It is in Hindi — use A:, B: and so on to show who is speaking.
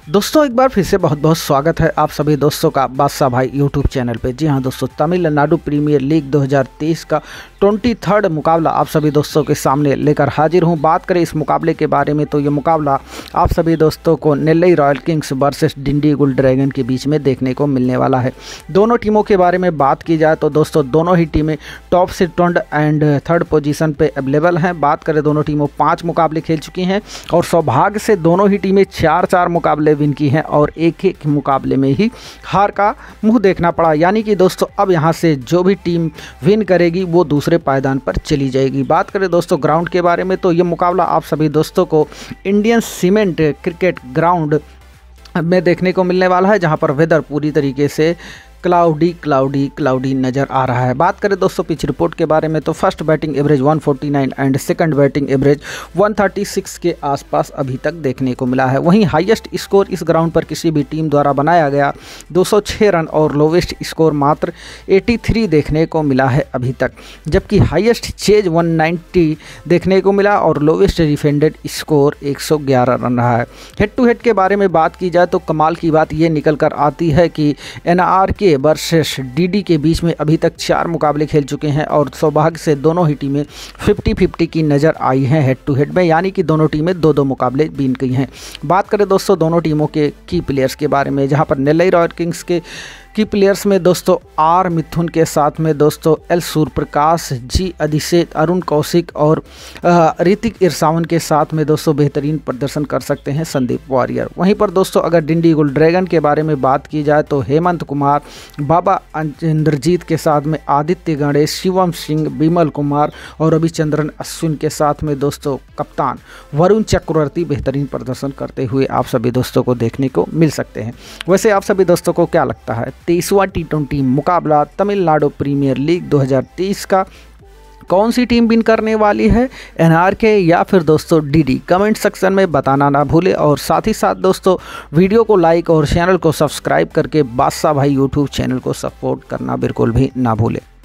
A: दोस्तों एक बार फिर से बहुत बहुत स्वागत है आप सभी दोस्तों का बादशाह भाई यूट्यूब चैनल पे। जी हाँ दोस्तों, तमिलनाडु प्रीमियर लीग 2023 का 23rd मुकाबला आप सभी दोस्तों के सामने लेकर हाजिर हूँ। बात करें इस मुकाबले के बारे में तो ये मुकाबला आप सभी दोस्तों को Nellai Royal Kings versus Dindigul Dragon के बीच में देखने को मिलने वाला है। दोनों टीमों के बारे में बात की जाए तो दोस्तों दोनों ही टीमें top second and third position पे अवेलेबल हैं। बात करें दोनों टीमों 5 मुकाबले खेल चुकी हैं और सौभाग्य से दोनों ही टीमें 4-4 मुकाबले विन की हैं और एक मुकाबले में ही हार का मुंह देखना पड़ा। यानी कि दोस्तों अब यहां से जो भी टीम विन करेगी वो दूसरे पायदान पर चली जाएगी। बात करें दोस्तों ग्राउंड के बारे में तो ये मुकाबला आप सभी दोस्तों को इंडियन सीमेंट क्रिकेट ग्राउंड में देखने को मिलने वाला है, जहां पर वेदर पूरी तरीके से क्लाउडी नज़र आ रहा है। बात करें दोस्तों पिच रिपोर्ट के बारे में तो first batting average 149 and second batting average 136 के आसपास अभी तक देखने को मिला है। वहीं हाईएस्ट स्कोर इस ग्राउंड पर किसी भी टीम द्वारा बनाया गया 206 रन और लोवेस्ट स्कोर मात्र 83 देखने को मिला है अभी तक, जबकि हाईएस्ट चेज 190 देखने को मिला और लोवेस्ट डिफेंडेड स्कोर 111 रन रहा है। हेड टू हेड के बारे में बात की जाए तो कमाल की बात ये निकल कर आती है कि NRK वर्सेस डीडी के बीच में अभी तक 4 मुकाबले खेल चुके हैं और सौभाग्य से दोनों ही टीमें 50-50 की नज़र आई हैं हेड टू हेड में, यानी कि दोनों टीमें 2-2 मुकाबले बीन गई हैं। बात करें दोस्तों दोनों टीमों के की प्लेयर्स के बारे में, जहां पर नेल्लई रॉयल किंग्स के की प्लेयर्स में दोस्तों आर मिथुन के साथ में दोस्तों एल सूर्यप्रकाश, जी अभिषेक, अरुण कौशिक और ऋतिक इरसावन के साथ में दोस्तों बेहतरीन प्रदर्शन कर सकते हैं संदीप वारियर। वहीं पर दोस्तों अगर डिंडीगुल ड्रैगन के बारे में बात की जाए तो हेमंत कुमार, बाबा इंद्रजीत के साथ में आदित्य गणेश, शिवम सिंह, बिमल कुमार और रविचंद्रन अश्विन के साथ में दोस्तों कप्तान वरुण चक्रवर्ती बेहतरीन प्रदर्शन करते हुए आप सभी दोस्तों को देखने को मिल सकते हैं। वैसे आप सभी दोस्तों को क्या लगता है 23वां T20 मुकाबला तमिलनाडु प्रीमियर लीग 2023 का कौन सी टीम विन करने वाली है, NRK या फिर दोस्तों डीडी? कमेंट सेक्शन में बताना ना भूले और साथ ही साथ दोस्तों वीडियो को लाइक और चैनल को सब्सक्राइब करके बादशाह भाई यूट्यूब चैनल को सपोर्ट करना बिल्कुल भी ना भूले।